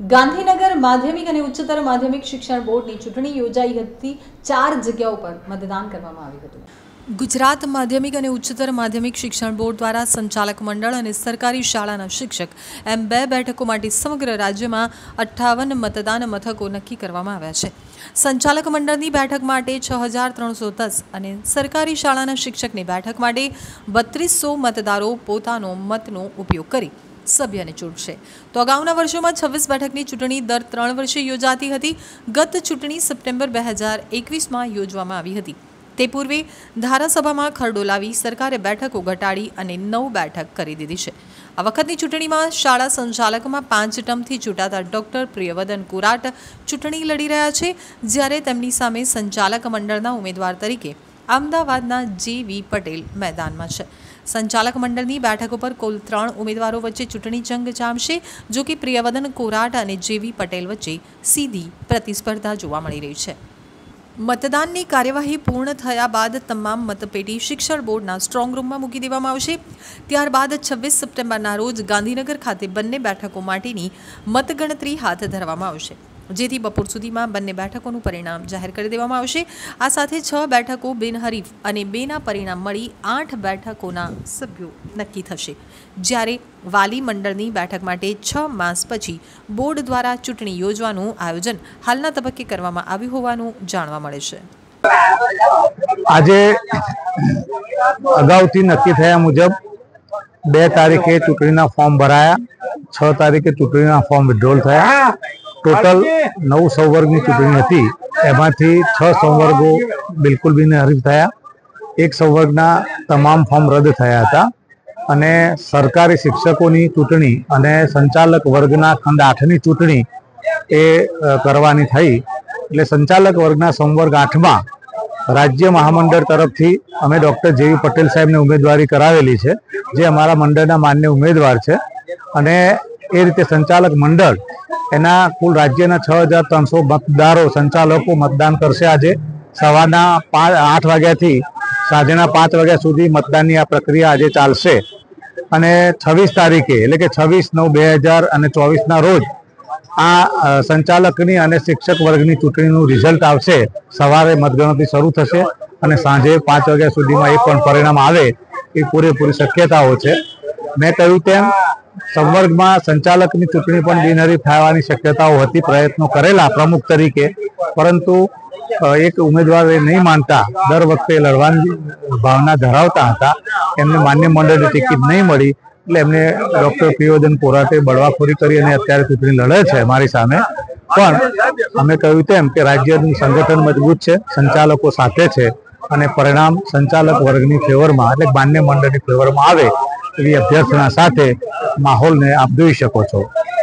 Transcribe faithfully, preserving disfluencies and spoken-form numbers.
ગાંધીનગર માધ્યમિક અને ઉચ્ચતર માધ્યમિક શિક્ષણ બોર્ડની ચૂંટણી યોજાઈ હતી। ચાર જગ્યાઓ પર મતદાન કરવામાં આવ્યું હતું। ગુજરાત માધ્યમિક અને ઉચ્ચતર માધ્યમિક શિક્ષણ બોર્ડ દ્વારા સંચાલક મંડળ અને સરકારી શાળાના શિક્ષક એમ બે બેઠકો માટે સમગ્ર રાજ્યમાં અઠ્ઠાવન મતદાન મથકો નક્કી કરવામાં આવ્યા છે। સંચાલક મંડળની બેઠક માટે છ હજાર ત્રણસો દસ અને સરકારી શાળાના શિક્ષકની બેઠક માટે બત્રીસો મતદારો પોતાનો મતનો ઉપયોગ કરી સભ્યને ચૂંટશે। તો અગાઉના વર્ષોમાં છવ્વીસ બેઠકની ચૂંટણી દર ત્રણ વર્ષે યોજાતી હતી। ગત ચૂંટણી સપ્ટેમ્બર બે હજાર એકવીસમાં યોજવામાં આવી હતી। તે પૂર્વે ધારાસભામાં ખરડો લાવી સરકારે બેઠકો ઘટાડી અને નવ બેઠક કરી દીધી છે। આ વખતની ચૂંટણીમાં શાળા સંચાલકમાં પાંચ ટર્મથી ચૂંટાતા ડોક્ટર પ્રિયવદન કુરાટ ચૂંટણી લડી રહ્યા છે, જ્યારે તેમની સામે સંચાલક મંડળના ઉમેદવાર તરીકે અમદાવાદના જે વી પટેલ મેદાનમાં છે। સંચાલક મંડળની બેઠકો પર કુલ ત્રણ ઉમેદવારો વચ્ચે ચૂંટણી જંગ જામશે, જો કે પ્રિયવદન કોરાટ અને જે વી પટેલ વચ્ચે સીધી પ્રતિસ્પર્ધા જોવા મળી રહી છે। મતદાનની કાર્યવાહી પૂર્ણ થયા બાદ તમામ મતપેટી શિક્ષણ બોર્ડના સ્ટ્રોંગ રૂમમાં મૂકી દેવામાં આવશે। ત્યારબાદ છવ્વીસ સપ્ટેમ્બરના રોજ ગાંધીનગર ખાતે બંને બેઠકો માટેની મતગણતરી હાથ ધરવામાં આવશે, જેથી બપોર સુધીમાં બંને બેઠકોનું પરિણામ જાહેર કરી દેવામાં આવશે। આ સાથે છ બેઠકો બિનહરીફ અને બેના પરિણામ મળી આઠ બેઠકોના સભ્યો નક્કી થશે, જ્યારે વાલી મંડળની બેઠક માટે છ માસ પછી બોર્ડ દ્વારા ચૂંટણી યોજવાનું આયોજન હાલના તબક્કે કરવામાં આવ્યું હોવાનું જાણવા મળે છે। આજે અગાઉથી નક્કી થયા મુજબ બે તારીખે ચૂંટણીના ફોર્મ ભરાયા, છ તારીખે ચૂંટણીના ફોર્મ વિડ્રોલ થયા। टोटल नौ संवर्गनी चूंटणी थी, एमांथी छ संवर्गो बिल्कुल बिनहरीफ थया। एक संवर्गना तमाम फॉर्म रद्द थया हता अने सरकारी शिक्षकोनी चूंटणी अने संचालक वर्गना खंड आठनी चूंटणी ए करवानी थई। एटले संचालक वर्गना संवर्ग आठमां राज्य महामंडळ तरफथी अमे डॉक्टर जे वी पटेल साहेबने उमेदवारी करावेली छे, जे अमारा मंडळना मान्य उमेदवार छे। अने ए रीते संचालक मंडळ एना कुल राज्यना छ हजार त्रणसो मतदारो संचालको मतदान करशे। आज सवारना पांच आठ वाग्याथी साँजना पांच वाग्या सुधी मतदाननी आ प्रक्रिया आज चालशे अने छवीस तारीखे एटले के छवीस नौ बे हज़ार अने चौवीस ना रोज आ संचालकनी अने शिक्षक वर्गनी चूंटणीनुं रिजल्ट आवशे। सवारे मतगणतरी शरू थशे अने सांजे पांच वाग्या सुधीमां ए पण परिणाम आवे ए पूरेपूरी शक्यताओ छे। मैं कह्युं तेम संवर्ग में संचालक की चूंटणी पण बिनहरीफ थवानी शक्यताओ हती। प्रयत्नों करेला प्रमुख तरीके, परंतु एक उम्मीदवार नहीं मानता दर वखते लड़वानी भावना धरावता हता। एमने मान्य मंडळनी टिकिट नहीं मळी એટલે એમને ડોક્ટર પ્રિયવદન કોરાટે બળવાખોરી કરી અને અત્યારે ચૂંટણી લડે છે મારી સામે। પણ અમે કહ્યું તેમ કે રાજ્યનું સંગઠન મજબૂત છે, સંચાલકો સાથે છે અને પરિણામ સંચાલક વર્ગની ફેવરમાં એટલે માન્ય મંડળની ફેવરમાં આવે એવી અભ્યર્થના સાથે માહોલને આપ જોઈ શકો છો।